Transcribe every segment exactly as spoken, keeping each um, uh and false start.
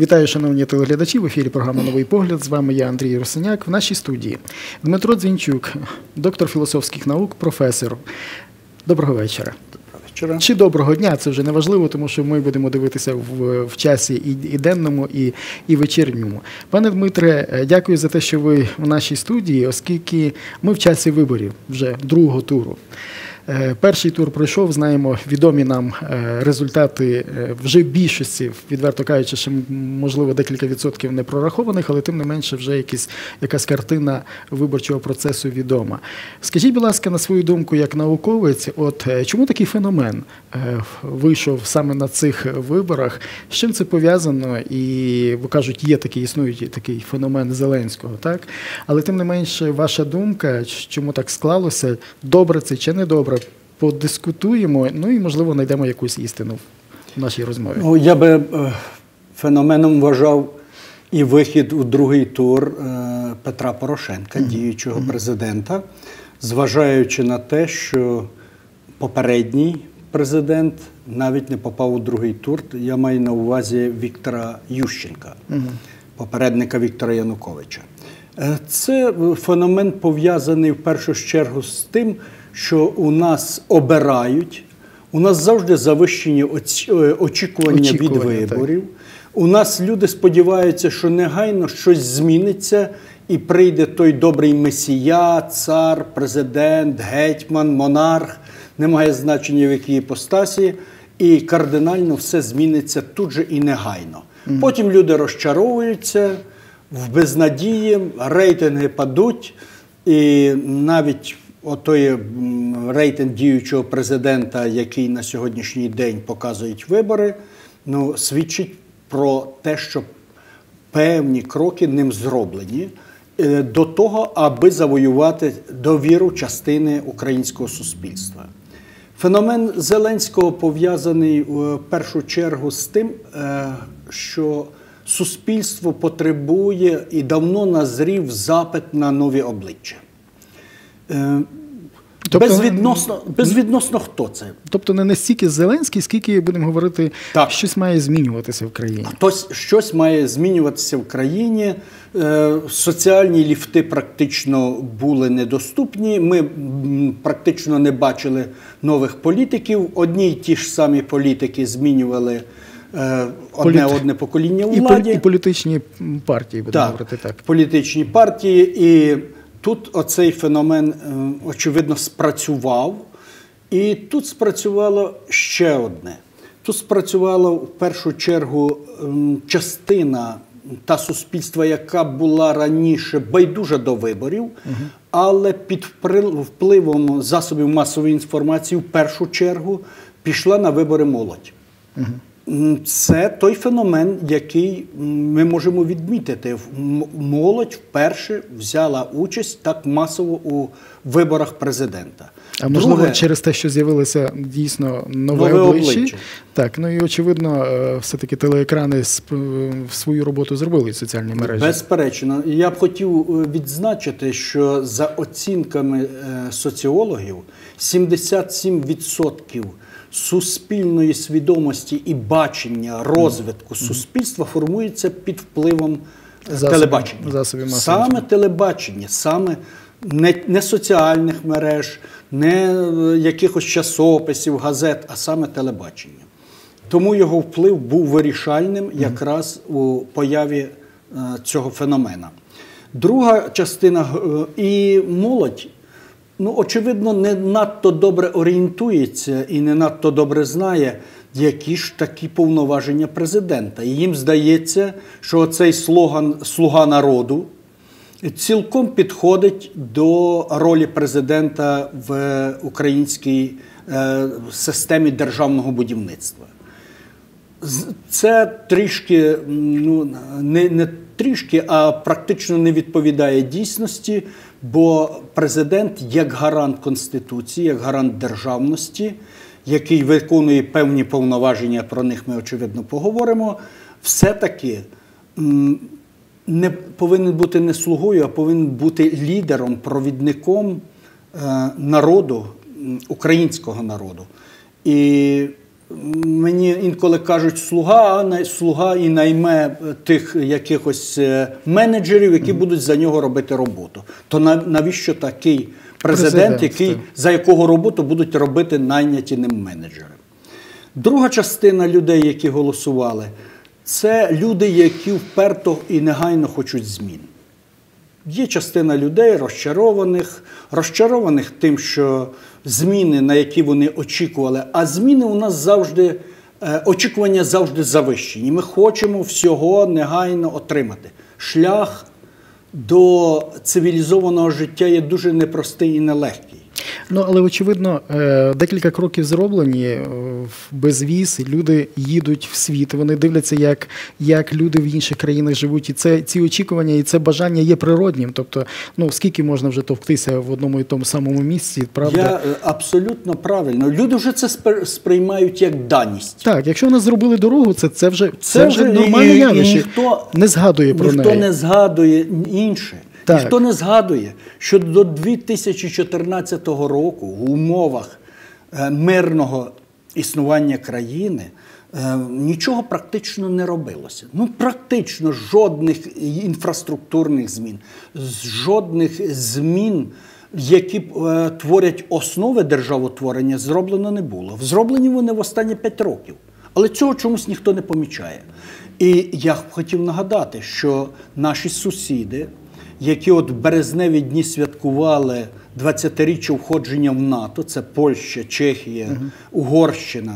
Вітаю, шановні телеглядачі, в ефірі програма «Новий погляд». З вами я, Андрій Русиняк. В нашій студії Дмитро Дзвінчук, доктор філософських наук, професор. Доброго вечора. Доброго вечора. Чи доброго дня, це вже не важливо, тому що ми будемо дивитися в, в часі і, і денному, і, і вечірньому. Пане Дмитре, дякую за те, що ви в нашій студії, оскільки ми в часі виборів вже другого туру. Перший тур пройшов, знаємо відомі нам результати вже більшості, відверто кажучи, що, можливо, декілька відсотків не прорахованих, але тим не менше вже якісь, якась картина виборчого процесу відома. Скажіть, будь ласка, на свою думку, як науковець, от чому такий феномен вийшов саме на цих виборах? З чим це пов'язано? І, бо кажуть, є такий, існує такий феномен Зеленського, так? Але тим не менше, ваша думка, чому так склалося, добре це чи не добре? Подискутуємо, ну і, можливо, знайдемо якусь істину в нашій розмові. Ну, я би е, феноменом вважав і вихід у другий тур е, Петра Порошенка, mm-hmm. діючого mm-hmm. президента, зважаючи на те, що попередній президент навіть не попав у другий тур. Я маю на увазі Віктора Ющенка, mm-hmm. попередника Віктора Януковича. Е, це феномен пов'язаний в першу чергу з тим, що у нас обирають, у нас завжди завищені очікування, очікування від виборів. Так. У нас люди сподіваються, що негайно щось зміниться і прийде той добрий месія, цар, президент, гетьман, монарх, немає значення в якій іпостасі, і кардинально все зміниться тут же і негайно. Mm. Потім люди розчаровуються в безнадії, рейтинги падуть, і навіть отой рейтинг діючого президента, який на сьогоднішній день показують вибори, ну, свідчить про те, що певні кроки ним зроблені до того, аби завоювати довіру частини українського суспільства. Феномен Зеленського пов'язаний в першу чергу з тим, що суспільство потребує і давно назрів запит на нові обличчя. Тобто, безвідносно, безвідносно хто це. Тобто не настільки Зеленський, скільки, будемо говорити, так. щось має змінюватися в країні. Хтось, щось має змінюватися в країні. Соціальні ліфти практично були недоступні. Ми практично не бачили нових політиків. Одні й ті ж самі політики змінювали одне-одне покоління у владі. І політичні партії, будемо так, говорити так. політичні партії. І тут оцей феномен, очевидно, спрацював. І тут спрацювало ще одне. Тут спрацювала в першу чергу частина та суспільства, яка була раніше байдужа до виборів, угу. але під впливом засобів масової інформації в першу чергу пішла на вибори молодь. Угу. Це той феномен, який ми можемо відмітити. Молодь вперше взяла участь так масово у виборах президента. А можливо, Друге, через те, що з'явилися дійсно нові обличчя. обличчя. Так, ну і очевидно, все-таки телеекрани свою роботу зробили, соціальні мережі. Безперечно. Я б хотів відзначити, що за оцінками соціологів, сімдесят сім відсотків суспільної свідомості і бачення розвитку mm. суспільства формується під впливом засоби, телебачення. Засоби саме телебачення, саме не, не соціальних мереж, не якихось часописів, газет, а саме телебачення. Тому його вплив був вирішальним mm. якраз у появі е, цього феномена. Друга частина е, і молодь, ну, очевидно, не надто добре орієнтується і не надто добре знає, які ж такі повноваження президента. І їм здається, що цей слоган «Слуга народу» цілком підходить до ролі президента в українській е, системі державного будівництва. Це трішки, ну, не, не трішки, а практично не відповідає дійсності, бо президент як гарант Конституції, як гарант державності, який виконує певні повноваження, про них ми, очевидно, поговоримо, все-таки не повинен бути не слугою, а повинен бути лідером, провідником народу, українського народу. І мені інколи кажуть, слуга, а слуга і найме тих якихось менеджерів, які mm-hmm. будуть за нього робити роботу. То навіщо такий президент, президент який, за якого роботу будуть робити найняті ним менеджери? Друга частина людей, які голосували, це люди, які вперто і негайно хочуть змін. Є частина людей розчарованих, розчарованих тим, що зміни, на які вони очікували, а зміни у нас завжди, очікування завжди завищені. Ми хочемо всього негайно отримати. Шлях до цивілізованого життя є дуже непростий і нелегкий. Ну, але, очевидно, декілька кроків зроблені, безвіз, люди їдуть в світ, вони дивляться, як, як люди в інших країнах живуть, і це, ці очікування, і це бажання є природнім. Тобто, ну, скільки можна вже товктися в одному і тому самому місці, правда? Я абсолютно правильно. Люди вже це сприймають як даність. Так, якщо в нас зробили дорогу, це, це вже, це це вже нормальне явище. Ніхто не згадує про ніхто неї. Ніхто не згадує інше. Так. Ніхто не згадує, що до дві тисячі чотирнадцятого року в умовах мирного існування країни нічого практично не робилося. Ну, практично жодних інфраструктурних змін, жодних змін, які творять основи державотворення, зроблено не було. Зроблені вони в останні п'ять років. Але цього чомусь ніхто не помічає. І я хотів нагадати, що наші сусіди, які от в березневі дні святкували двадцятиріччя входження в НАТО, це Польща, Чехія, uh-huh. Угорщина,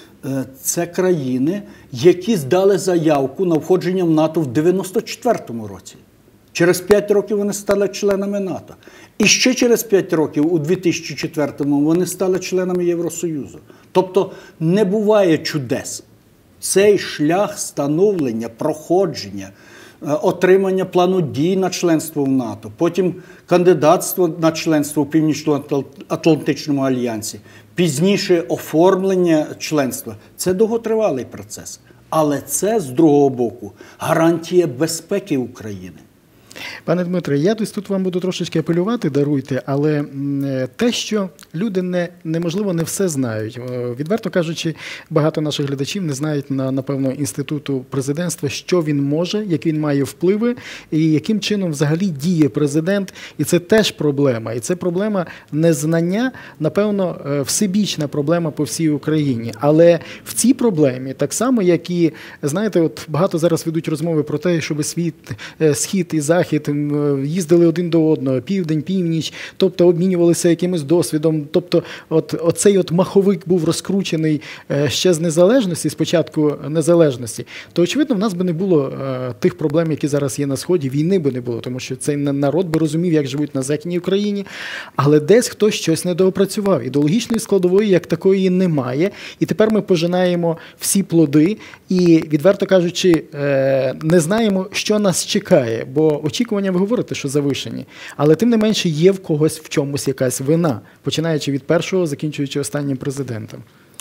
це країни, які здали заявку на входження в НАТО в дев'яносто четвертому році. Через п'ять років вони стали членами НАТО. І ще через п'ять років, у дві тисячі четвертому, вони стали членами Євросоюзу. Тобто не буває чудес. Цей шлях становлення, проходження, отримання плану дій на членство в НАТО, потім кандидатство на членство в Північно-Атлантичному альянсі, пізніше оформлення членства – це довготривалий процес. Але це, з другого боку, гарантія безпеки України. Пане Дмитре, я десь тут вам буду трошечки апелювати, даруйте, але те, що люди не, неможливо не все знають. Відверто кажучи, багато наших глядачів не знають, напевно, інституту президентства, що він може, які він має впливи, і яким чином взагалі діє президент. І це теж проблема. І це проблема незнання, напевно, всебічна проблема по всій Україні. Але в цій проблемі, так само, як і, знаєте, от багато зараз ведуть розмови про те, щоб світ, схід і захід їздили один до одного, південь, північ, тобто обмінювалися якимось досвідом. Тобто от, оцей от маховик був розкручений ще з незалежності, з початку незалежності, то, очевидно, в нас би не було тих проблем, які зараз є на Сході, війни би не було, тому що цей народ би розумів, як живуть на Західній Україні, але десь хтось щось недоопрацював. Ідеологічної складової, як такої, немає, і тепер ми пожинаємо всі плоди і, відверто кажучи, не знаємо, що нас чекає, бо очікування, ви говорите, що завишені, але тим не менше є в когось в чомусь якась вина, починаючи від першого, закінчуючи останнім президентом.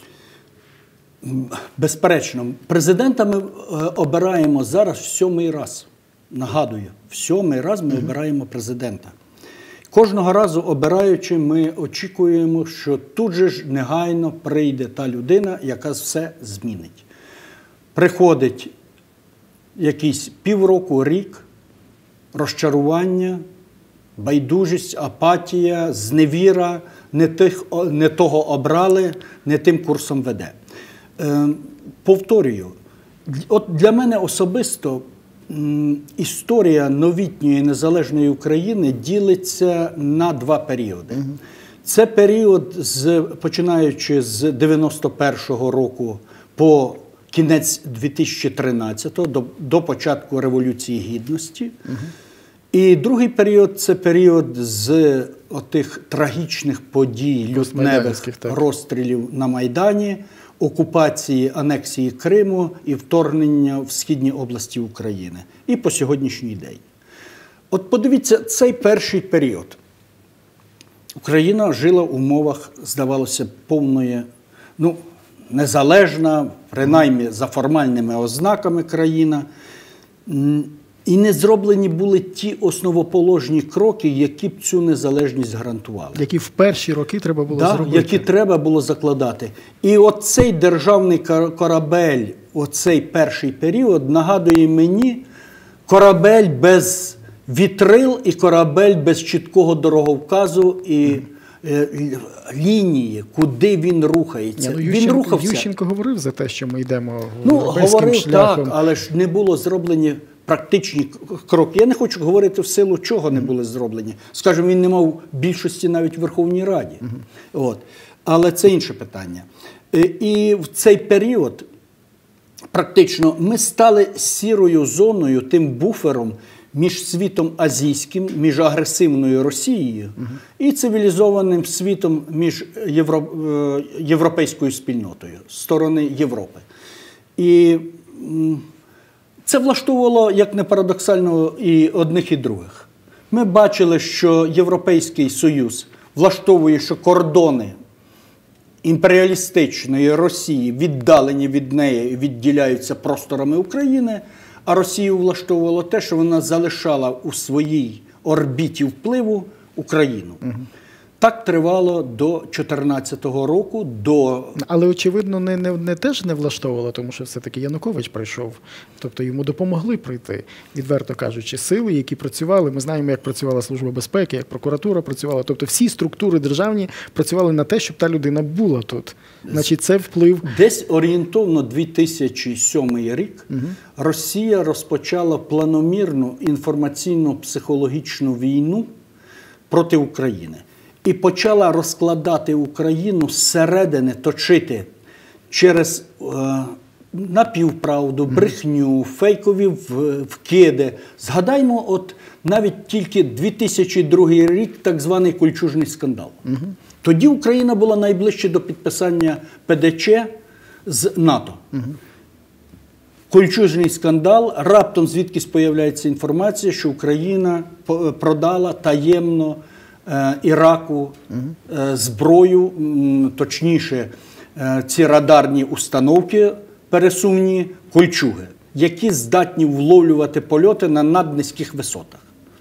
Безперечно. Президента ми обираємо зараз в сьомий раз. Нагадую, в сьомий раз ми угу. обираємо президента. Кожного разу обираючи, ми очікуємо, що тут же ж негайно прийде та людина, яка все змінить. Приходить якийсь півроку, рік, розчарування, байдужість, апатія, зневіра, не, тих, не того обрали, не тим курсом веде. Е, повторюю, от для мене особисто м, історія новітньої незалежної України ділиться на два періоди. Угу. Це період, з, починаючи з дев'яносто першого року по кінець дві тисячі тринадцятого, до, до початку Революції Гідності. Угу. І другий період – це період з отих трагічних подій, лютневих розстрілів на Майдані, окупації, анексії Криму і вторгнення в східні області України. І по сьогоднішній день. От подивіться, цей перший період. Україна жила в умовах, здавалося, повної, ну, незалежна, принаймні за формальними ознаками країна. І не зроблені були ті основоположні кроки, які б цю незалежність гарантували. Які в перші роки треба було да, зробити. Які треба було закладати. І оцей державний корабель, оцей перший період, нагадує мені корабель без вітрил і корабель без чіткого дороговказу і е, лінії, куди він рухається. Ні, ну, він Ющенко, рухався. Ющенко говорив за те, що ми йдемо Ну, європейським говорив шляхом. так, але ж не було зроблені практичні кроки. Я не хочу говорити в силу, чого не були зроблені. Скажімо, він не мав більшості навіть в Верховній Раді. Uh-huh. От. Але це інше питання. І в цей період практично ми стали сірою зоною, тим буфером між світом азійським, між агресивною Росією uh-huh. і цивілізованим світом між євро... європейською спільнотою, з сторони Європи. І це влаштовувало, як не парадоксально, і одних, і других. Ми бачили, що Європейський Союз влаштовує, що кордони імперіалістичної Росії віддалені від неї і відділяються просторами України, а Росію влаштовувало те, що вона залишала у своїй орбіті впливу Україну. Угу. Так тривало до чотирнадцятого року, до... Але, очевидно, не, не, не теж не влаштовувало, тому що все-таки Янукович прийшов. Тобто йому допомогли прийти, відверто кажучи, сили, які працювали. Ми знаємо, як працювала Служба безпеки, як прокуратура працювала. Тобто всі структури державні працювали на те, щоб та людина була тут. Значить, це вплив... Десь орієнтовно дві тисячі сьомий рік угу. Росія розпочала планомірну інформаційно-психологічну війну проти України. І почала розкладати Україну зсередини, точити через е, напівправду, брехню, фейкові вкиди. Згадаймо, от навіть тільки дві тисячі другий рік, так званий кольчужний скандал. Угу. Тоді Україна була найближче до підписання Пе Де Че з НАТО. Угу. Кольчужний скандал, раптом звідкись появляється інформація, що Україна продала таємно Іраку зброю, точніше, ці радарні установки пересувні, кольчуги, які здатні вловлювати польоти на наднизьких висотах.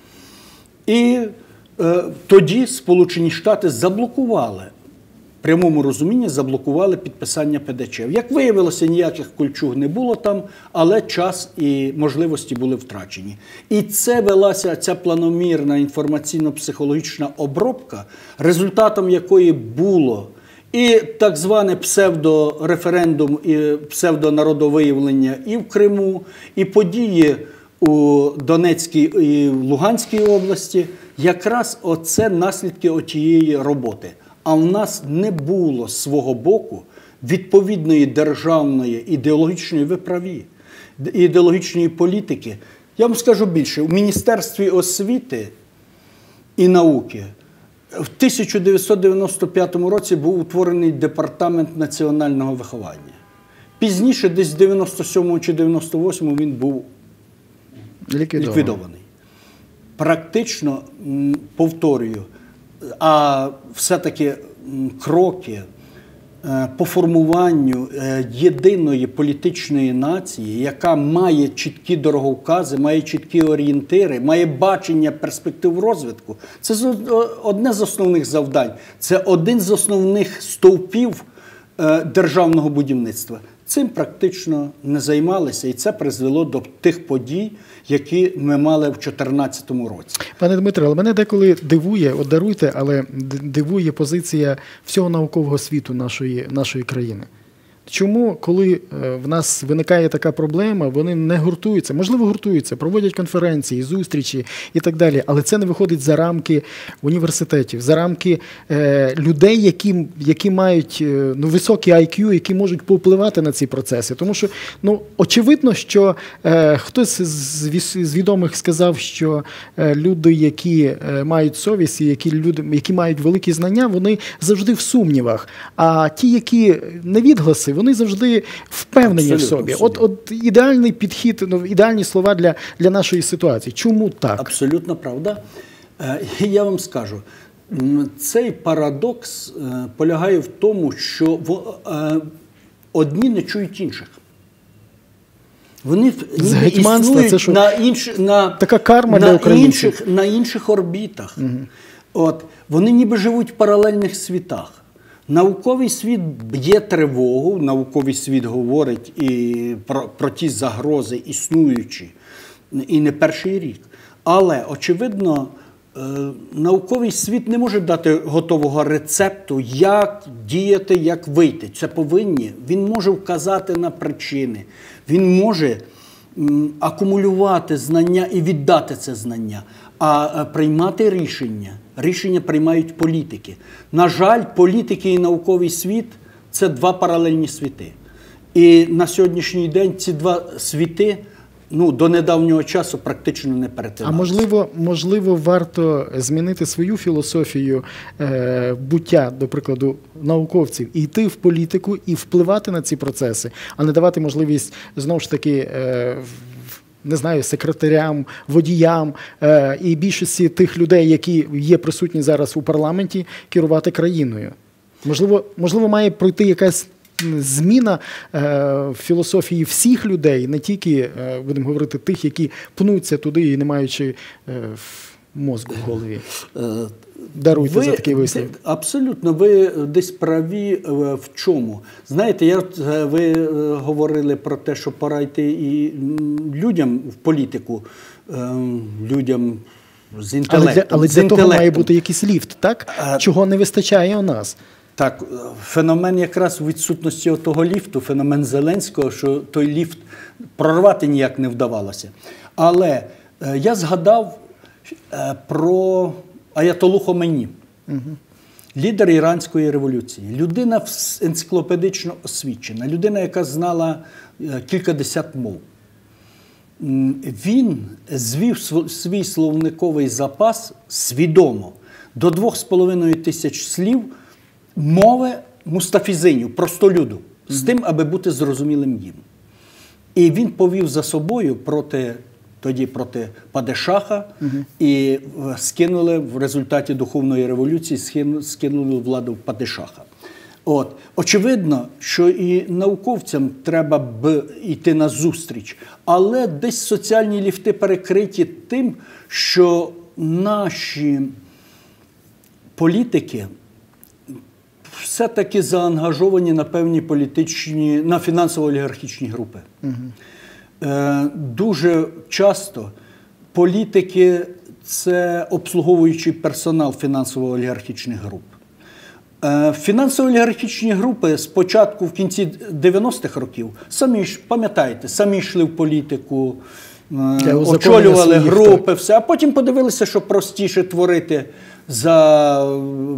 І е, тоді Сполучені Штати заблокували, в прямому розумінні заблокували підписання Пе Де Че. Як виявилося, ніяких кольчуг не було там, але час і можливості були втрачені. І це велася ця планомірна інформаційно-психологічна обробка, результатом якої було і так зване псевдореферендум, і псевдонародовиявлення і в Криму, і події у Донецькій і Луганській області. Якраз оце наслідки отієї роботи. А в нас не було з свого боку відповідної державної ідеологічної, ви праві, ідеологічної політики. Я вам скажу більше, у Міністерстві освіти і науки в тисяча дев'ятсот дев'яносто п'ятому році був утворений Департамент національного виховання. Пізніше, десь в дев'яносто сьомому чи дев'яносто восьмому він був ліквідований. ліквідований. Практично, повторюю, а все-таки кроки по формуванню єдиної політичної нації, яка має чіткі дороговкази, має чіткі орієнтири, має бачення перспектив розвитку, це одне з основних завдань, це один з основних стовпів державного будівництва. Цим практично не займалися, і це призвело до тих подій, які ми мали в дві тисячі чотирнадцятому році. Пане Дмитре, але мене деколи дивує, от даруйте, але дивує позиція всього наукового світу нашої, нашої країни. Чому, коли в нас виникає така проблема, вони не гуртуються, можливо, гуртуються, проводять конференції, зустрічі і так далі, але це не виходить за рамки університетів, за рамки е, людей, які, які мають ну, високий ай к'ю, які можуть повпливати на ці процеси. Тому що, ну, очевидно, що е, хтось з, з відомих сказав, що е, люди, які е, мають совість, які, люди, які мають великі знання, вони завжди в сумнівах, а ті, які невідгласи, вони завжди впевнені абсолютно в собі. От, от ідеальний підхід, ну, ідеальні слова для, для нашої ситуації. Чому так? Абсолютно правда. Я вам скажу, цей парадокс полягає в тому, що одні не чують інших. Вони з гетьманства, це що? На інші, на, така карма на для українців. Інших, на інших орбітах. Угу. От, вони ніби живуть в паралельних світах. Науковий світ б'є тривогу, науковий світ говорить і про, про ті загрози існуючі, і не перший рік. Але, очевидно, е, науковий світ не може дати готового рецепту, як діяти, як вийти. Це повинні. Він може вказати на причини, він може м, акумулювати знання і віддати це знання, а приймати рішення. Рішення приймають політики. На жаль, політики і науковий світ – це два паралельні світи. І на сьогоднішній день ці два світи, ну, до недавнього часу практично не перетиналися. А можливо, можливо, варто змінити свою філософію е, буття, до прикладу, науковців, і йти в політику, і впливати на ці процеси, а не давати можливість, знову ж таки, е, не знаю, секретарям, водіям е, і більшості тих людей, які є присутні зараз у парламенті, керувати країною. Можливо, можливо має пройти якась зміна е, в філософії всіх людей, не тільки, е, будемо говорити, тих, які пнуться туди і не маючи е, мозку в голові. Даруйте ви, за такий вислів. Абсолютно, ви десь праві в чому. Знаєте, я, ви говорили про те, що пора йти і людям в політику, людям з інтелектом. Але для, але для того має бути якийсь ліфт, так? А, чого не вистачає у нас. Так, феномен якраз у відсутності того ліфту, феномен Зеленського, що той ліфт прорвати ніяк не вдавалося. Але я згадав про Аятоллу Хомейні, угу. лідер Іранської революції, людина енциклопедично освічена, людина, яка знала кількадесят мов. Він звів свій словниковий запас свідомо до двох з половиною тисяч слів мови мустафізинів, простолюду, з угу. тим, аби бути зрозумілим їм. І він повів за собою проти тоді проти падишаха, угу. і скинули в результаті духовної революції, скинули владу падишаха. От. Очевидно, що і науковцям треба б йти на зустріч, але десь соціальні ліфти перекриті тим, що наші політики все-таки заангажовані на певні політичні, на фінансово-олігархічні групи. Угу. Дуже часто політики – це обслуговуючий персонал фінансово-олігархічних груп. Фінансово-олігархічні групи спочатку, в кінці дев'яностих років, самі ж, пам'ятаєте, самі йшли в політику, очолювали групи, все, а потім подивилися, що простіше творити за...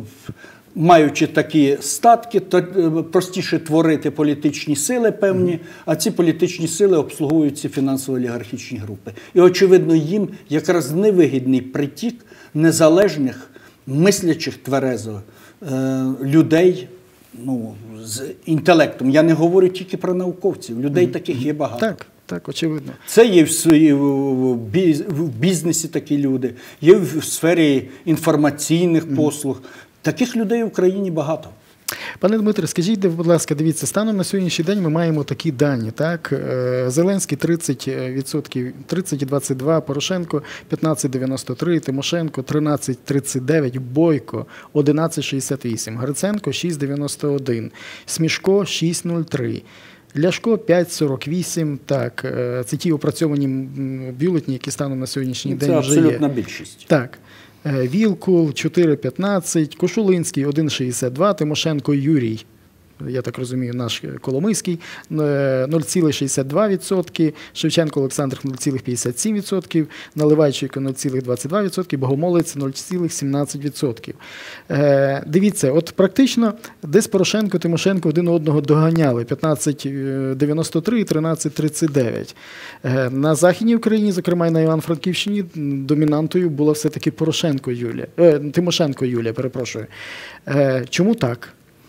маючи такі статки, то простіше творити політичні сили певні, а ці політичні сили обслуговують ці фінансово-олігархічні групи. І, очевидно, їм якраз невигідний притік незалежних, мислячих тверезо людей, ну, з інтелектом. Я не говорю тільки про науковців, людей таких є багато. Так. Так, очевидно. Це є в бізнесі такі люди, є в сфері інформаційних послуг. Таких людей в Україні багато. Пане Дмитре, скажіть, будь ласка, дивіться, станом на сьогоднішній день ми маємо такі дані, так? Зеленський тридцять відсотків, тридцять двадцять два, Порошенко п'ятнадцять дев'яносто три, Тимошенко тринадцять тридцять дев'ять, Бойко одинадцять шістдесят вісім, Гриценко шість дев'яносто один, Смішко шість нуль три. Ляшко п'ять сорок вісім, так, це ті опрацьовані бюлетні, які станом на сьогоднішній день вже є. Це абсолютна більшість. Так. Вілкул чотири п'ятнадцять, Кошулинський один шістдесят два, Тимошенко Юрій, я так розумію, наш Коломийський, нуль цілих шістдесят два відсотки, Шевченко Олександр нуль цілих п'ятдесят сім відсотків, Наливайченко нуль цілих двадцять два відсотки, Богомолець нуль цілих сімнадцять відсотків. Е, дивіться, от практично десь Порошенко, Тимошенко один одного доганяли, п'ятнадцять дев'яносто три і тринадцять тридцять дев'ять. Е, на Західній Україні, зокрема і на Івано-Франківщині, домінантою була все-таки Порошенко Юлія, е, Тимошенко Юлія, перепрошую. Е, чому так?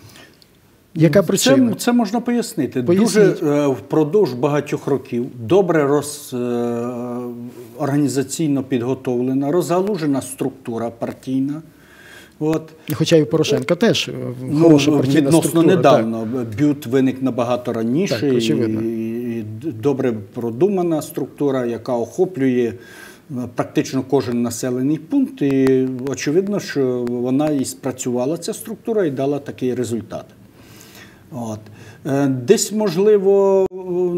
Яка причина? Це, це можна пояснити. Поясніть. Дуже е, впродовж багатьох років добре роз, е, організаційно підготовлена, розгалужена структура партійна. От. Хоча і у Порошенка теж хороша ну, партійна відносно структура. Недавно. Так. БЮТ виник набагато раніше. Так, очевидно. І, і добре продумана структура, яка охоплює практично кожен населений пункт. І очевидно, що вона і спрацювала, ця структура, і дала такий результат. От. Десь, можливо,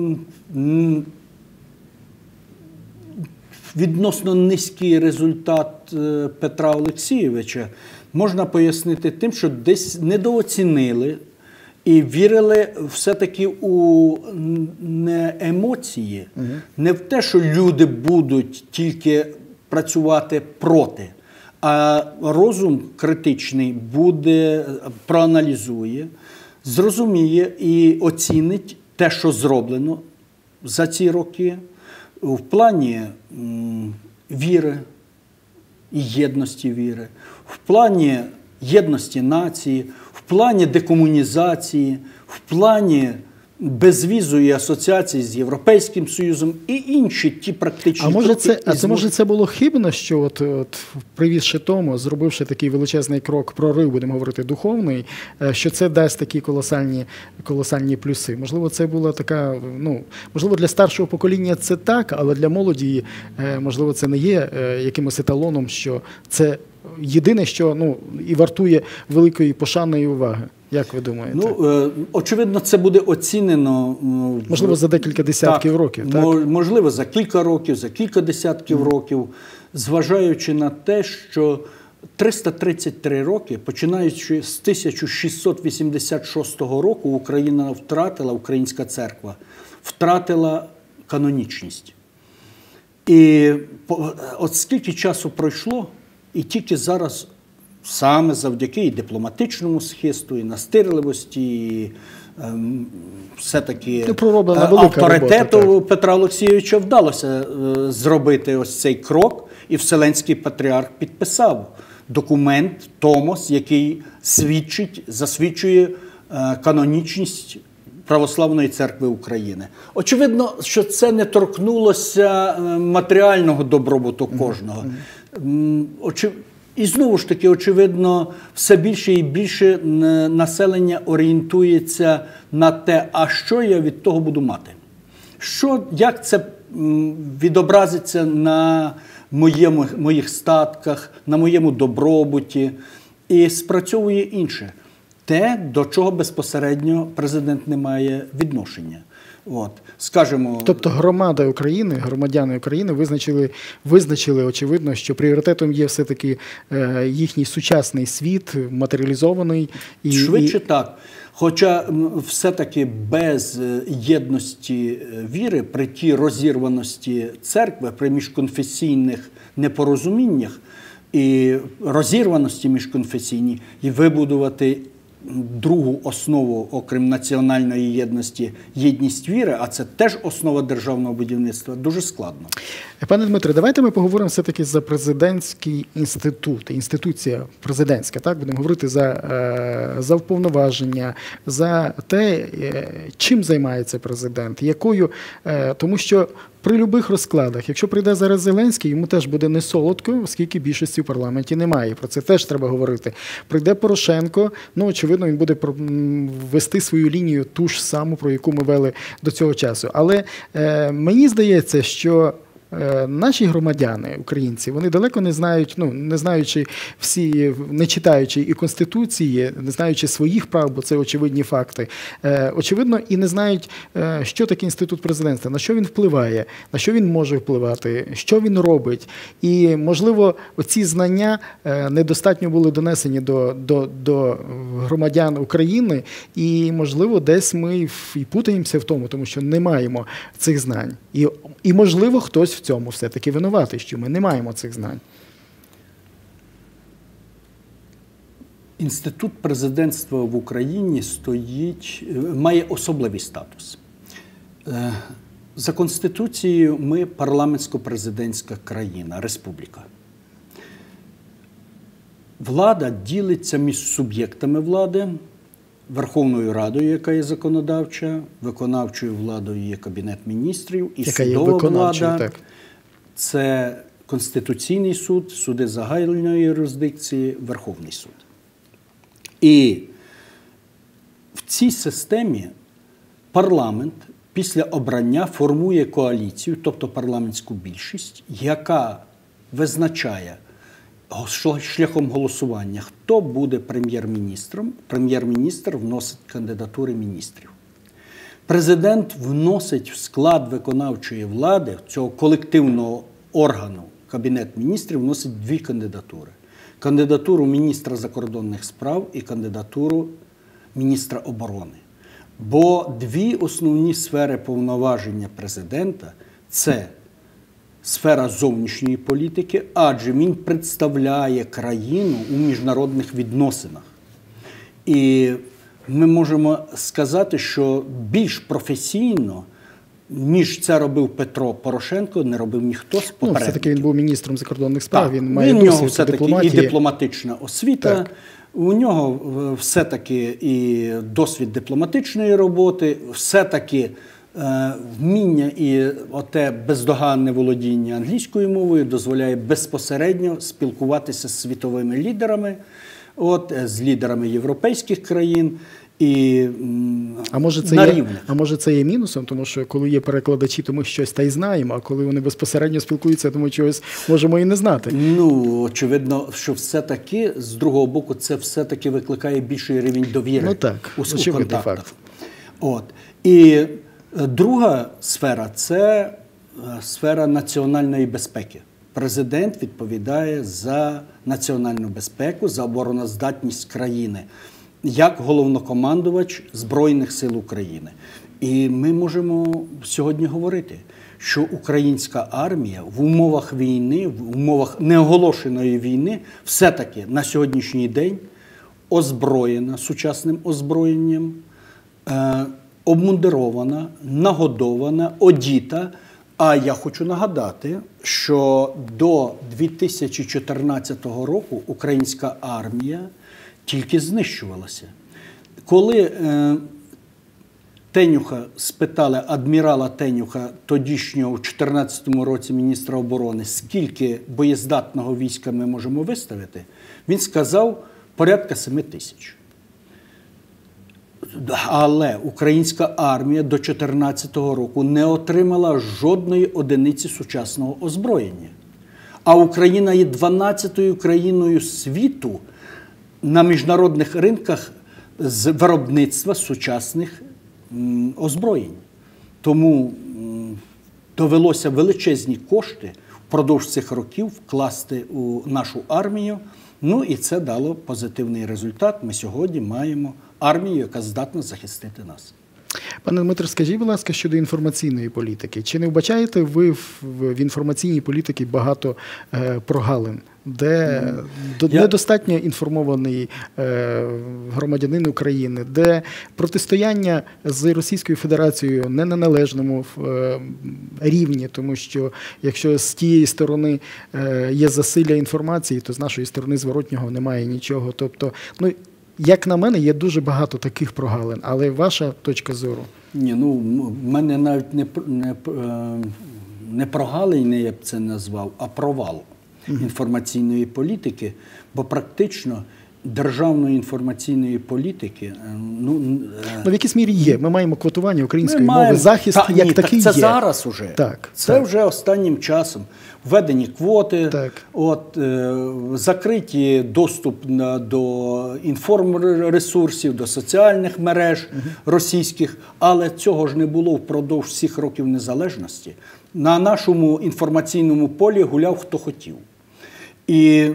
відносно низький результат Петра Олексійовича можна пояснити тим, що десь недооцінили і вірили все-таки у не емоції, угу. не в те, що люди будуть тільки працювати проти, а розум критичний буде, проаналізує, зрозуміє і оцінить те, що зроблено за ці роки в плані м, віри і єдності віри, в плані єдності нації, в плані декомунізації, в плані безвізової асоціації з Європейським Союзом і інші ті практичні а може кроки. Це, а це, може, це було хибно, що от, от привізши тому, зробивши такий величезний крок, прорив, будемо говорити, духовний, що це дасть такі колосальні, колосальні плюси? Можливо, це була така, ну, можливо, для старшого покоління це так, але для молоді, можливо, це не є якимось еталоном, що це єдине, що, ну, і вартує великої пошани і уваги. Як ви думаєте? Ну, очевидно, це буде оцінено... Можливо, за декілька десятків так, років, так? Можливо, за кілька років, за кілька десятків mm. років, зважаючи на те, що триста тридцять три роки, починаючи з тисяча шістсот вісімдесят шостого року, Україна втратила, Українська церква, втратила канонічність. І от скільки часу пройшло, і тільки зараз... Саме завдяки і дипломатичному схисту, і настирливості, і ем, все-таки авторитету робота, Петра Олексійовича вдалося е, зробити ось цей крок, і Вселенський патріарх підписав документ, томос, який свідчить, засвідчує е, канонічність Православної церкви України. Очевидно, що це не торкнулося матеріального добробуту кожного. Mm-hmm. Очевидно, і знову ж таки, очевидно, все більше і більше населення орієнтується на те, а що я від того буду мати? Що, як це відобразиться на моєму, моїх статках, на моєму добробуті? І спрацьовує інше. Те, до чого безпосередньо президент не має відношення. От, скажімо... Тобто громада України, громадяни України визначили, визначили, очевидно, що пріоритетом є все-таки е, їхній сучасний світ, матеріалізований. І, Швидше і... так. Хоча все-таки без єдності віри, при тій розірваності церкви, при міжконфесійних непорозуміннях і розірваності міжконфесійній, і вибудувати другу основу, окрім національної єдності, єдність віри, а це теж основа державного будівництва, дуже складно. Пане Дмитре, давайте ми поговоримо все-таки за президентський інститут, інституція президентська, так, будемо говорити за, за вповноваження, за те, чим займається президент, якою, тому що при любих розкладах, якщо прийде зараз Зеленський, йому теж буде не солодко, оскільки більшості в парламенті немає. Про це теж треба говорити. Прийде Порошенко, ну, очевидно, він буде вести свою лінію ту ж саму, про яку ми вели до цього часу. Але е, мені здається, що наші громадяни, українці, вони далеко не знають, ну, не знаючи всі, не читаючи і Конституції, не знаючи своїх прав, бо це очевидні факти, е, очевидно, і не знають, е, що таке інститут президентства, на що він впливає, на що він може впливати, що він робить. І, можливо, оці знання е, недостатньо були донесені до, до, до громадян України, і, можливо, десь ми і путаємося в тому, тому що не маємо цих знань. І, і можливо, хтось в цьому все-таки винуватий, що ми не маємо цих знань. Інститут президентства в Україні стоїть, має особливий статус. За Конституцією ми парламентсько-президентська країна, республіка. Влада ділиться між суб'єктами влади, Верховною Радою, яка є законодавча, виконавчою владою є Кабінет міністрів, і яка судова влада так. – це Конституційний суд, суди загальної юрисдикції, Верховний суд. І в цій системі парламент після обрання формує коаліцію, тобто парламентську більшість, яка визначає шляхом голосування, хто буде прем'єр-міністром. Прем'єр-міністр вносить кандидатури міністрів. Президент вносить в склад виконавчої влади, цього колективного органу, Кабінет міністрів, вносить дві кандидатури. Кандидатуру міністра закордонних справ і кандидатуру міністра оборони. Бо дві основні сфери повноваження президента – це сфера зовнішньої політики, адже він представляє країну у міжнародних відносинах. І ми можемо сказати, що більш професійно, ніж це робив Петро Порошенко, не робив ніхто з попередників. Ну, все-таки він був міністром закордонних справ, так, він має досвід все-таки дипломатії. І дипломатична освіта, так. У нього все-таки і досвід дипломатичної роботи, все-таки е, вміння і оте бездоганне володіння англійською мовою дозволяє безпосередньо спілкуватися з світовими лідерами, от, з лідерами європейських країн. І а може, це є, а може це є мінусом, тому що коли є перекладачі, то ми щось та й знаємо, а коли вони безпосередньо спілкуються, то ми чогось можемо і не знати. Ну, очевидно, що все-таки, з другого боку, це все-таки викликає більший рівень довіри. Ну так, у, очевидний у факт. От. І друга сфера – це сфера національної безпеки. Президент відповідає за національну безпеку, за обороноздатність країни, як головнокомандувач Збройних сил України. І ми можемо сьогодні говорити, що українська армія в умовах війни, в умовах неоголошеної війни, все-таки на сьогоднішній день озброєна сучасним озброєнням, е, обмундирована, нагодована, одіта. А я хочу нагадати, що до дві тисячі чотирнадцятого року українська армія тільки знищувалася. Коли е, Тенюха спитали адмірала Тенюха, тодішнього у чотирнадцятому році міністра оборони, скільки боєздатного війська ми можемо виставити, він сказав порядка семи тисяч. Але українська армія до дві тисячі чотирнадцятого року не отримала жодної одиниці сучасного озброєння. А Україна є дванадцятою країною світу на міжнародних ринках з виробництва сучасних м, озброєнь. Тому м, довелося величезні кошти впродовж цих років вкласти у нашу армію. Ну і це дало позитивний результат. Ми сьогодні маємо армію, яка здатна захистити нас. Пане Дмитре, скажіть, будь ласка, щодо інформаційної політики. Чи не вбачаєте ви в, в інформаційній політиці багато е, прогалин, де mm. Я... недостатньо інформований е, громадянин України, де протистояння з Російською Федерацією не на належному е, рівні, тому що якщо з тієї сторони е, є засилля інформації, то з нашої сторони зворотнього немає нічого. Тобто, ну, як на мене, є дуже багато таких прогалин, але ваша точка зору? Ні, ну, в мене навіть не, не, не прогалини, я б це назвав, а провал uh-huh. інформаційної політики, бо практично державної інформаційної політики, ну, ну в якійсь мірі є. Ми маємо квотування української маємо, мови, захист та, як ні, такий так це є. зараз уже. Так, це так. вже останнім часом. Введені квоти, от, е, закриті доступ на, до інформресурсів, до соціальних мереж uh-huh. російських, але цього ж не було впродовж всіх років незалежності. На нашому інформаційному полі гуляв хто хотів. І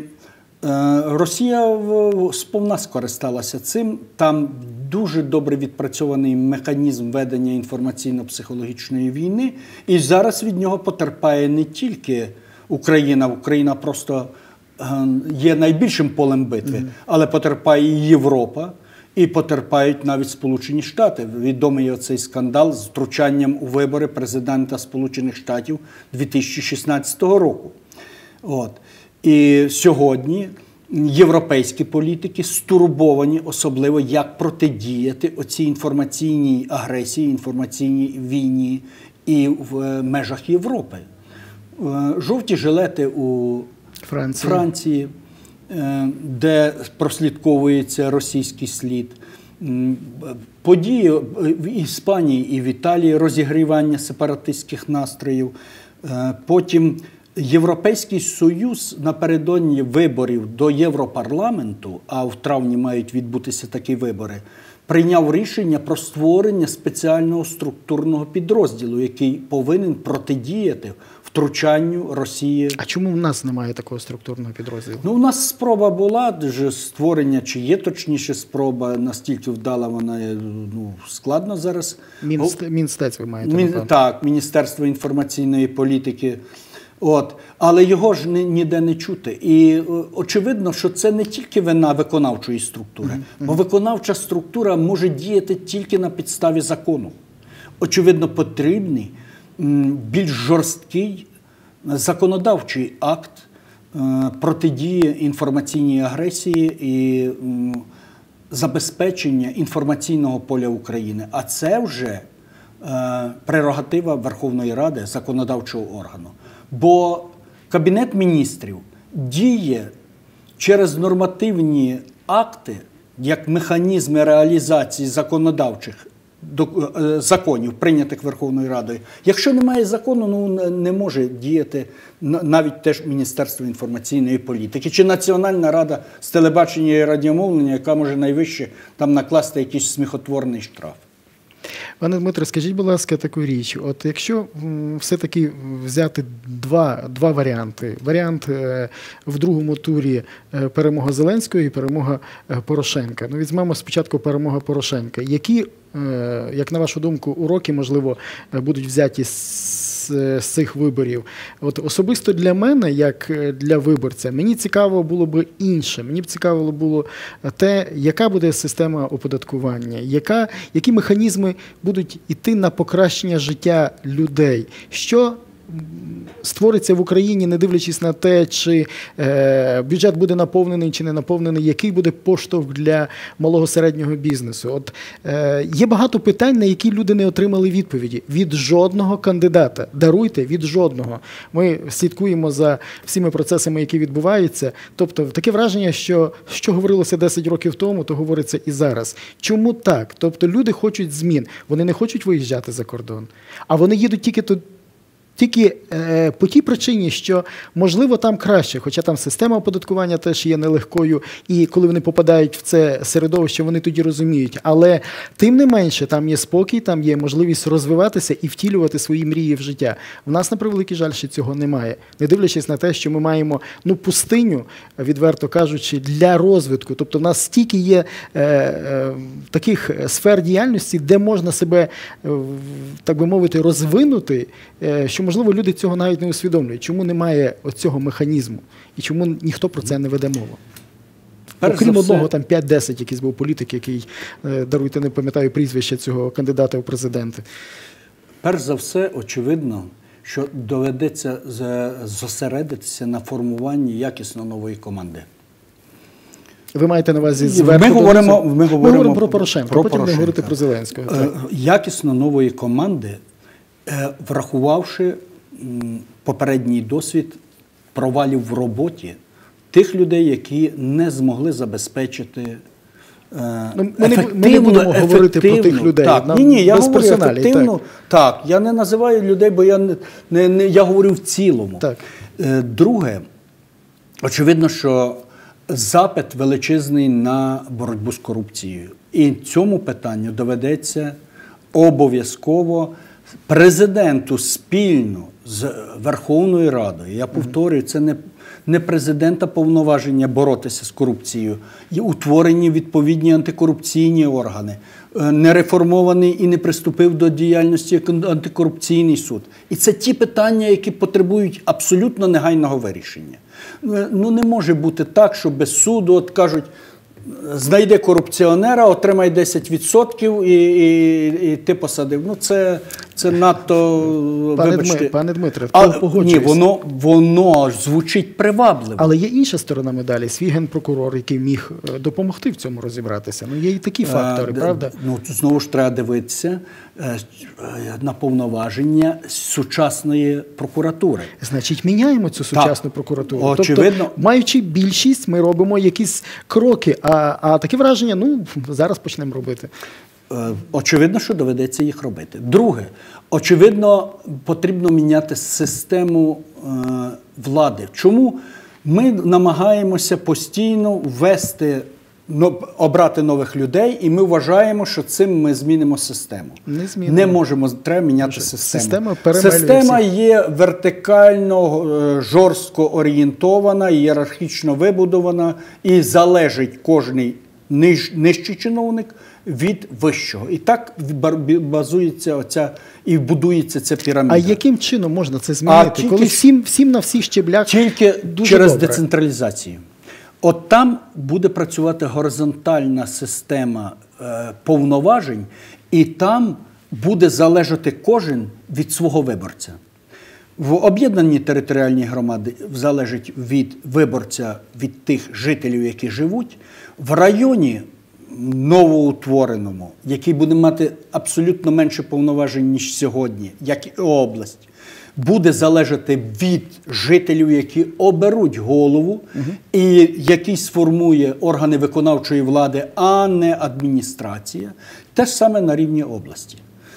Росія сповна скористалася цим. Там дуже добре відпрацьований механізм ведення інформаційно-психологічної війни. І зараз від нього потерпає не тільки Україна. Україна просто є найбільшим полем битви, mm-hmm. але потерпає і Європа, і потерпають навіть Сполучені Штати. Відомий оцей скандал з втручанням у вибори президента Сполучених Штатів дві тисячі шістнадцятого року. От. І сьогодні європейські політики стурбовані особливо, як протидіяти оцій інформаційній агресії, інформаційній війні і в межах Європи. Жовті жилети у Франції, Франції де прослідковується російський слід. події в Іспанії і в Італії, розігрівання сепаратистських настроїв. Потім Європейський Союз напередодні виборів до Європарламенту, а в травні мають відбутися такі вибори, прийняв рішення про створення спеціального структурного підрозділу, який повинен протидіяти втручанню Росії. А чому в нас немає такого структурного підрозділу? Ну, у нас спроба була створення, чи є точніше спроба, настільки вдала вона, ну, складно зараз. Мінст... Мінстець ви маєте? Мін... Так, Міністерство інформаційної політики. От. Але його ж ніде не чути. І очевидно, що це не тільки вина виконавчої структури, mm-hmm. бо виконавча структура може діяти тільки на підставі закону. Очевидно, потрібний більш жорсткий законодавчий акт протидії інформаційній агресії і забезпечення інформаційного поля України. А це вже прерогатива Верховної Ради, законодавчого органу. Бо Кабінет міністрів діє через нормативні акти, як механізми реалізації законодавчих законів, прийнятих Верховною Радою. Якщо немає закону, ну, не може діяти навіть теж Міністерство інформаційної політики чи Національна рада з телебачення і радіомовлення, яка може найвище там накласти якийсь сміхотворний штраф. Пане Дмитре, скажіть, будь ласка, таку річ. От якщо все-таки взяти два, два варіанти. Варіант е, в другому турі е, перемога Зеленського і перемога е, Порошенка. Ну, візьмемо спочатку перемога Порошенка. Які, е, як на вашу думку, уроки, можливо, будуть взяті з з цих виборів? От особисто для мене, як для виборця, мені цікаво було б інше. Мені б цікаво було те, яка буде система оподаткування, яка, які механізми будуть йти на покращення життя людей, що створиться в Україні, не дивлячись на те, чи е, бюджет буде наповнений чи не наповнений, який буде поштовх для малого середнього бізнесу. От е, є багато питань, на які люди не отримали відповіді від жодного кандидата. Даруйте, від жодного. Ми слідкуємо за всіми процесами, які відбуваються. Тобто таке враження, що що говорилося десять років тому, то говориться і зараз. Чому так? Тобто люди хочуть змін. Вони не хочуть виїжджати за кордон. А вони їдуть тільки тут. Тільки е, по тій причині, що, можливо, там краще, хоча там система оподаткування теж є нелегкою, і коли вони попадають в це середовище, вони тоді розуміють. Але тим не менше, там є спокій, там є можливість розвиватися і втілювати свої мрії в життя. В нас, на превеликий жаль, ще цього немає. Не дивлячись на те, що ми маємо, ну, пустиню, відверто кажучи, для розвитку. Тобто в нас стільки є е, е, таких сфер діяльності, де можна себе, е, так би мовити, розвинути, е, що, можливо, люди цього навіть не усвідомлюють. Чому немає оцього механізму? І чому ніхто про це не веде мову? Перш Окрім одного, там п'ять-десять якийсь був політик, який, даруйте, не пам'ятаю прізвище цього кандидата у президенти. Перш за все, очевидно, що доведеться зосередитися на формуванні якісно нової команди. Ви маєте на увазі зверху? Ми говоримо, ми говоримо, ми говоримо про Порошенка, про потім Порошенка. ми говорити про Зеленського. Так. Якісно нової команди, врахувавши попередній досвід провалів в роботі тих людей, які не змогли забезпечити ну, ми, не, ми не будемо говорити про тих людей. Так, Нам ні, ні, я говорю персоналі, ефективно. Так. так, я не називаю людей, бо я, не, не, не, я говорю в цілому. Так. Друге, очевидно, що запит величезний на боротьбу з корупцією. І цьому питанню доведеться обов'язково президенту спільно з Верховною Радою, я повторюю, це не, не президента повноваження боротися з корупцією, і утворені відповідні антикорупційні органи, не реформований і не приступив до діяльності антикорупційний суд. І це ті питання, які потребують абсолютно негайного вирішення. Ну, не може бути так, що без суду, от кажуть, знайди корупціонера, отримай десять відсотків і, і, і ти посадив. Ну, це, це це надто, Пане, вибачте. Дми, пане Дмитре, А, погоджуюсь. ні, воно, воно звучить привабливо. Але є інша сторона медалі, свій генпрокурор, який міг е, допомогти в цьому розібратися. Ну, є і такі фактори, Е, правда? Ну, знову ж треба дивитися е, на повноваження сучасної прокуратури. Значить, міняємо цю сучасну прокуратуру. Очевидно. Тобто, маючи більшість, ми робимо якісь кроки, а, а таке враження, ну, зараз почнемо робити. Е, Очевидно, що доведеться їх робити. Друге, очевидно, потрібно міняти систему е, влади. Чому ми намагаємося постійно ввести, но- обрати нових людей, і ми вважаємо, що цим ми змінимо систему. Не змінимо. Не можемо, треба міняти Може, систему. система перемелює Система всіх. є вертикально, е, жорстко орієнтована, ієрархічно вибудована, і залежить кожний ниж, нижчий чиновник від вищого. І так бар- базується оця і будується ця піраміда. А яким чином можна це змінити? тільки Коли ж- всім, всім на всіх щеблях Тільки дуже через добре. децентралізацію. От там буде працювати горизонтальна система е, повноважень, і там буде залежати кожен від свого виборця. В об'єднаній територіальній громаді залежить від виборця, від тих жителів, які живуть. В районі новоутвореному, який буде мати абсолютно менше повноважень, ніж сьогодні, як і область, буде залежати від жителів, які оберуть голову, і який сформує органи виконавчої влади, а не адміністрація. Те ж саме на рівні області.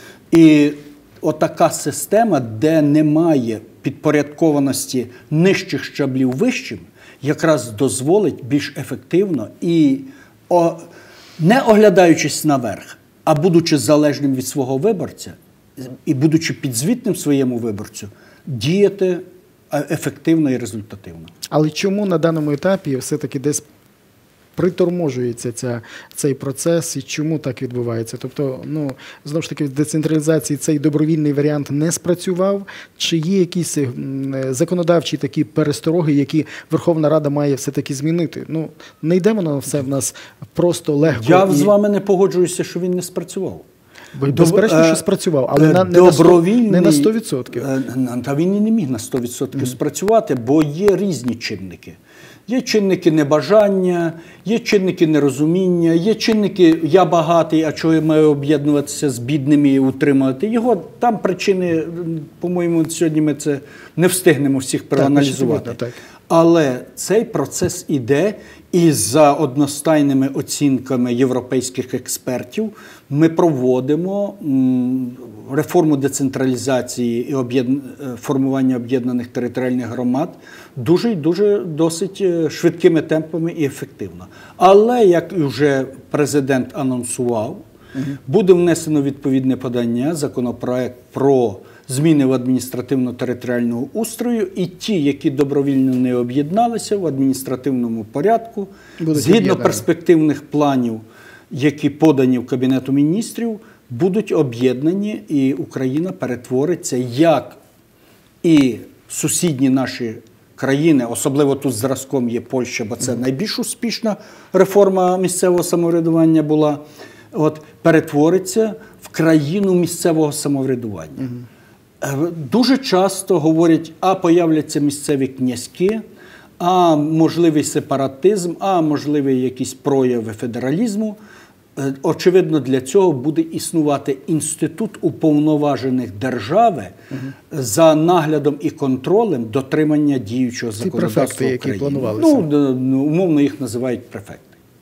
І отака система, де немає підпорядкованості нижчих щаблів вищим, якраз дозволить більш ефективно і, о, не оглядаючись наверх, а будучи залежним від свого виборця і будучи підзвітним своєму виборцю, діяти ефективно і результативно. Але чому на даному етапі все-таки десь приторможується ця, цей процес і чому так відбувається? Тобто, ну, знову ж таки, в децентралізації цей добровільний варіант не спрацював? Чи є якісь м, законодавчі такі перестороги, які Верховна Рада має все-таки змінити? Ну, не йде воно все в нас просто легко. Я і... з вами не погоджуюся, що він не спрацював. Безперечно, що спрацював, але на, не, на сто, не на сто відсотків. Та він і не міг на сто відсотків mm. спрацювати, бо є різні чинники. Є чинники небажання, є чинники нерозуміння, є чинники «я багатий, а чого я маю об'єднуватися з бідними і утримувати його». Там причини, по-моєму, сьогодні ми це не встигнемо всіх проаналізувати. Так, так. Але цей процес іде, і за одностайними оцінками європейських експертів ми проводимо реформу децентралізації і об'єдн... формування об'єднаних територіальних громад дуже і дуже досить швидкими темпами і ефективно. Але, як вже президент анонсував, угу. буде внесено відповідне подання, законопроект про зміни в адміністративно-територіального устрою, і ті, які добровільно не об'єдналися в адміністративному порядку, будуть згідно об'єднані. Перспективних планів, які подані в Кабінету міністрів, будуть об'єднані, і Україна перетвориться, як і сусідні наші країни, особливо тут зразком є Польща, бо це mm. найбільш успішна реформа місцевого самоврядування була, от, перетвориться в країну місцевого самоврядування. Mm. Дуже часто говорять, а появляться місцеві князьки, а можливий сепаратизм, а можливі якісь прояви федералізму. Очевидно, для цього буде існувати інститут уповноважених держави угу. за наглядом і контролем дотримання діючого Ці законодавства префекти, України. які планувалися. Ну, умовно їх називають префекти.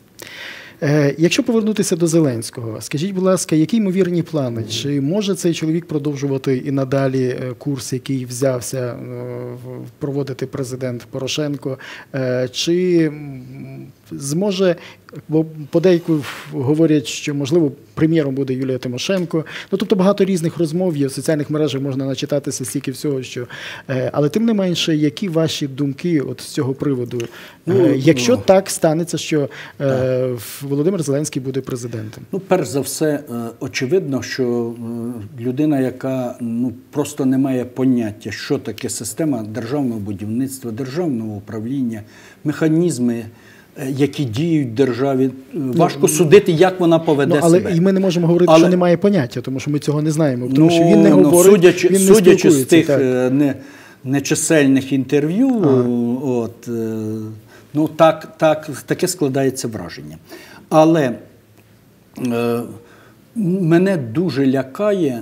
Якщо повернутися до Зеленського, скажіть, будь ласка, які ймовірні плани? Чи може цей чоловік продовжувати і надалі курс, який взявся проводити президент Порошенко? Чи зможе, бо подейку говорять, що, можливо, прем'єром буде Юлія Тимошенко. Ну, тобто багато різних розмов є, в соціальних мережах можна начитатися стільки всього, що... Але тим не менше, які ваші думки от з цього приводу? Ну, якщо ну, так станеться, що так. Володимир Зеленський буде президентом? Ну, перш за все, очевидно, що людина, яка ну, просто не має поняття, що таке система державного будівництва, державного управління, механізми які діють в державі. Важко судити, як вона поведе ну, але себе. І ми не можемо говорити, але, що немає поняття, тому що ми цього не знаємо. Тому ну, що він не говорить, ну, судячи, він не судячи з тих так. не, нечисельних інтерв'ю, ага. от, ну, так, так, таке складається враження. Але е, мене дуже лякає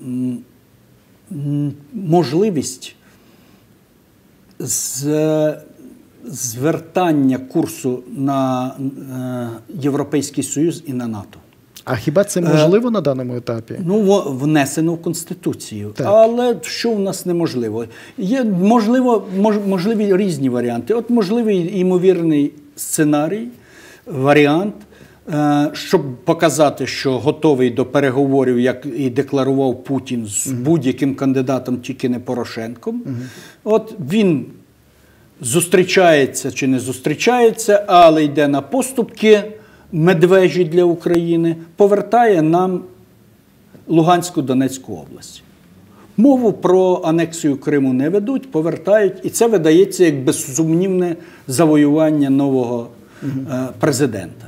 м, можливість з, звертання курсу на е, Європейський Союз і на НАТО. А хіба це можливо е, на даному етапі? Ну, внесено в Конституцію. Так. Але що в нас неможливо? Є можливо, мож, можливі різні варіанти. От можливий ймовірний сценарій, варіант, е, щоб показати, що готовий до переговорів, як і декларував Путін, з угу. будь-яким кандидатом, тільки не Порошенком. Угу. От він зустрічається чи не зустрічається, але йде на поступки медвежі для України, повертає нам Луганську, Донецьку область. Мову про анексію Криму не ведуть, повертають, і це видається як безсумнівне завоювання нового угу. е, президента.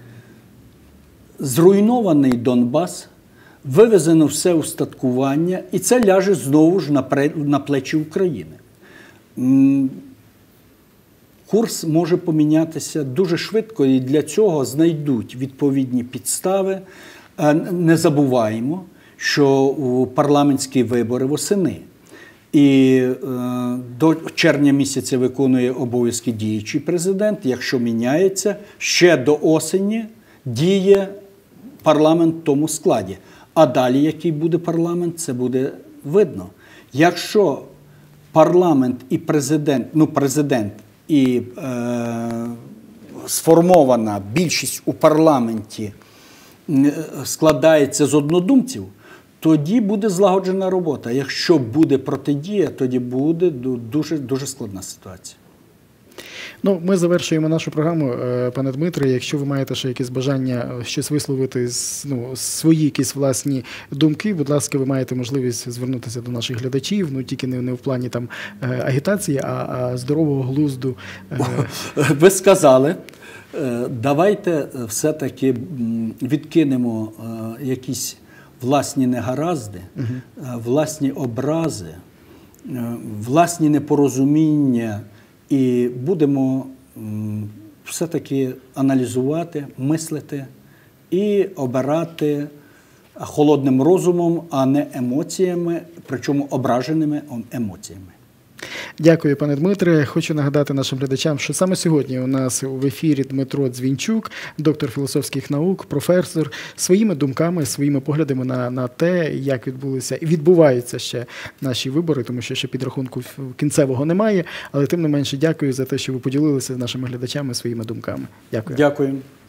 Зруйнований Донбас, вивезено все устаткування, і це ляже знову ж на, пре, на плечі України. М Курс може помінятися дуже швидко, і для цього знайдуть відповідні підстави. Не забуваємо, що у парламентські вибори восени. І е, до червня місяця виконує обов'язки діючий президент. Якщо міняється, ще до осені діє парламент в тому складі. А далі, який буде парламент, це буде видно. Якщо парламент і президент, ну президент, і е, сформована більшість у парламенті складається з однодумців, тоді буде злагоджена робота. Якщо буде протидія, тоді буде дуже, дуже складна ситуація. Ну, ми завершуємо нашу програму, пане Дмитре. Якщо ви маєте ще якесь бажання щось висловити, ну, свої якісь власні думки, будь ласка, ви маєте можливість звернутися до наших глядачів, ну, тільки не, не в плані там агітації, а, а здорового глузду. Ви сказали, давайте все-таки відкинемо якісь власні негаразди, угу. власні образи, власні непорозуміння, і будемо все-таки аналізувати, мислити і обирати холодним розумом, а не емоціями, причому ображеними емоціями. Дякую, пане Дмитре. Хочу нагадати нашим глядачам, що саме сьогодні у нас в ефірі Дмитро Дзвінчук, доктор філософських наук, професор, своїми думками, своїми поглядами на, на те, як відбулися і відбуваються ще наші вибори, тому що ще підрахунку кінцевого немає, але тим не менше дякую за те, що ви поділилися з нашими глядачами своїми думками. Дякую. Дякую.